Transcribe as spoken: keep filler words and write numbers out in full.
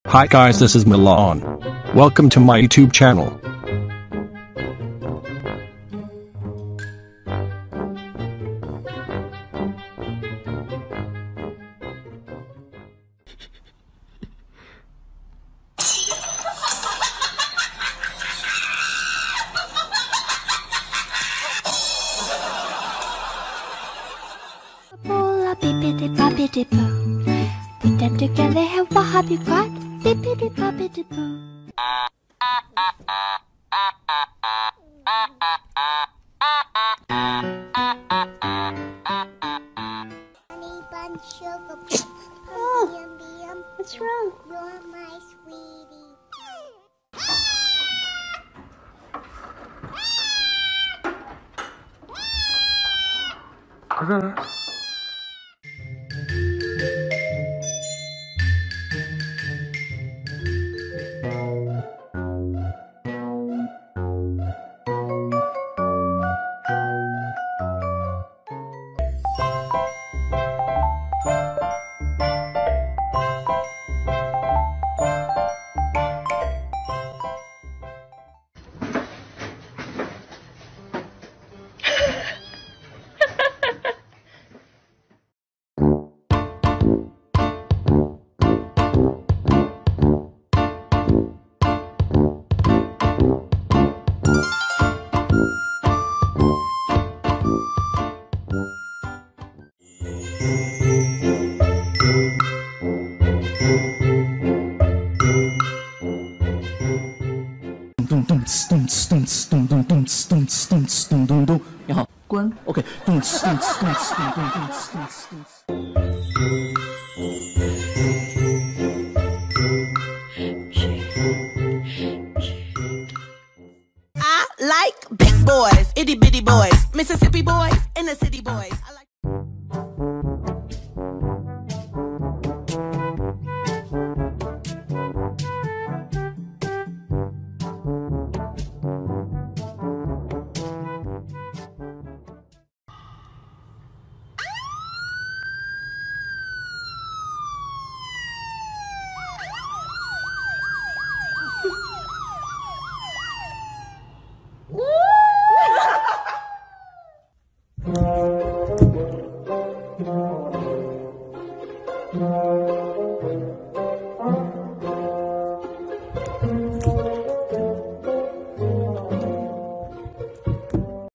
Hi guys, this is Milan. Welcome to my YouTube channel. Bippity-boppity-boo. Put them together and what have you got? Bippity-boppity-boo. Oh, what's wrong? You're my sweetie. 你好，关。OK。 I like big boys, itty bitty boys, Mississippi boys, and the city boys. I like Thank you.